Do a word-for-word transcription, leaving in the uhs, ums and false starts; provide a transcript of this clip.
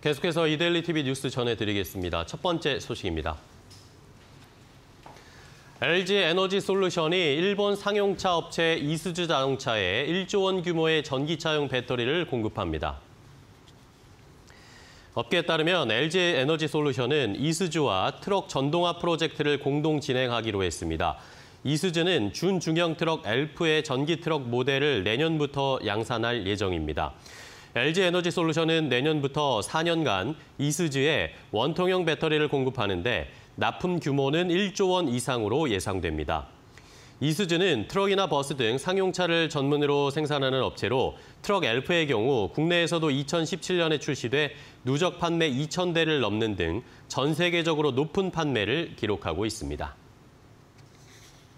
계속해서 이데일리 티비 뉴스 전해드리겠습니다. 첫 번째 소식입니다. 엘지 에너지 솔루션이 일본 상용차 업체 이스즈 자동차에 일조 원 규모의 전기차용 배터리를 공급합니다. 업계에 따르면 엘지 에너지 솔루션은 이스즈와 트럭 전동화 프로젝트를 공동 진행하기로 했습니다. 이스즈는 준중형 트럭 엘프의 전기 트럭 모델을 내년부터 양산할 예정입니다. 엘지 에너지 솔루션은 내년부터 사 년간 이스즈에 원통형 배터리를 공급하는데 납품 규모는 일조 원 이상으로 예상됩니다. 이스즈는 트럭이나 버스 등 상용차를 전문으로 생산하는 업체로 트럭 엘프의 경우 국내에서도 이천십칠 년에 출시돼 누적 판매 이천 대를 넘는 등 전 세계적으로 높은 판매를 기록하고 있습니다.